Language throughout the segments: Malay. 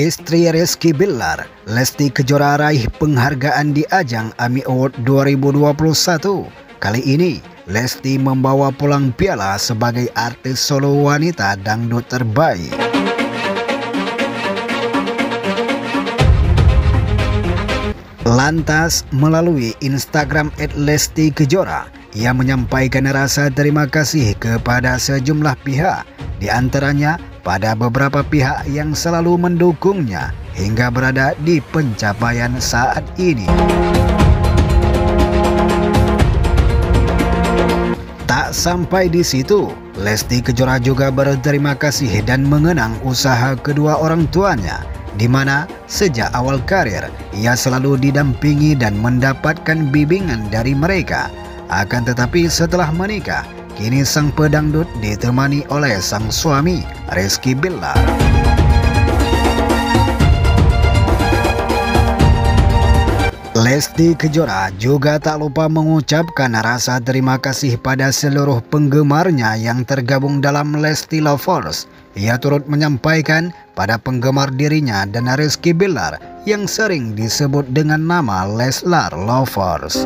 Istri Rizky Bilar, Lesti Kejora raih penghargaan di ajang AMI Award 2021. Kali ini, Lesti membawa pulang piala sebagai artis solo wanita dangdut terbaik. Lantas, melalui Instagram @LestiKejora, ia menyampaikan rasa terima kasih kepada sejumlah pihak, di antaranya pada beberapa pihak yang selalu mendukungnya hingga berada di pencapaian saat ini. Tak sampai di situ, Lesti Kejora juga berterima kasih dan mengenang usaha kedua orang tuanya, di mana sejak awal karir ia selalu didampingi dan mendapatkan bimbingan dari mereka. Akan tetapi setelah menikah, kini sang pedangdut ditemani oleh sang suami, Rizky Bilar. Lesti Kejora juga tak lupa mengucapkan rasa terima kasih pada seluruh penggemarnya yang tergabung dalam Lesti Lovers. Ia turut menyampaikan pada penggemar dirinya dan Rizky Bilar yang sering disebut dengan nama Leslar Lovers.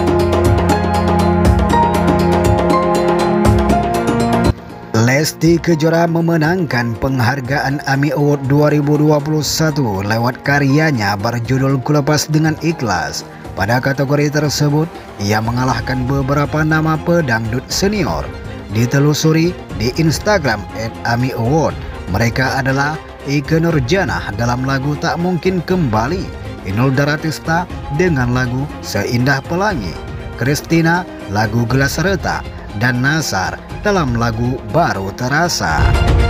Lesti Kejora memenangkan penghargaan AMI Award 2021 lewat karyanya berjudul Kulepas Dengan Ikhlas. Pada kategori tersebut, ia mengalahkan beberapa nama pedangdut senior. Ditelusuri di Instagram @AMI Award, mereka adalah Ikke Nurjanah dalam lagu Tak Mungkin Kembali, Inul Daratista dengan lagu Seindah Pelangi, Christina lagu Gelas Retak, dan Nasar dalam lagu Baru Terasa.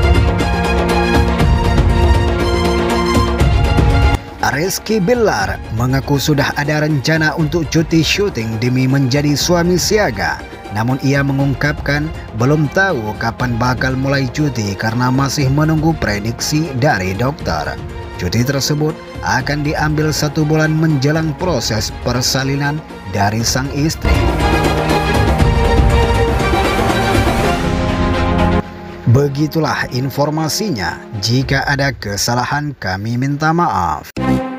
Rizky Bilar mengaku sudah ada rencana untuk cuti syuting demi menjadi suami siaga. Namun ia mengungkapkan belum tahu kapan bakal mulai cuti karena masih menunggu prediksi dari dokter. Cuti tersebut akan diambil 1 bulan menjelang proses persalinan dari sang istri. Begitulah informasinya. Jika ada kesalahan, kami minta maaf.